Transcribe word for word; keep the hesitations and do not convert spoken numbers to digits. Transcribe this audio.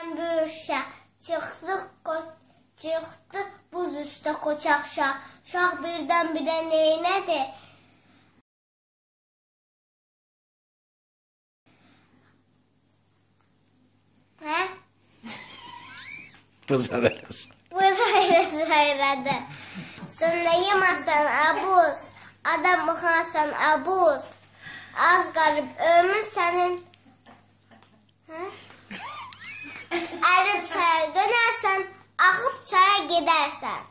Bir uşaq çıxdı, çıxdı buz üstə qoçaq şah. Şah birdən-birə neynədi? Hə? Buz ayırası. Buz ayırası ayıradı. Sonra yemasan abuz, adam baxarsan abuz. Az qalıb ömür sənin. Hə? Ərib çaya dönərsən, axıb çaya gedərsən.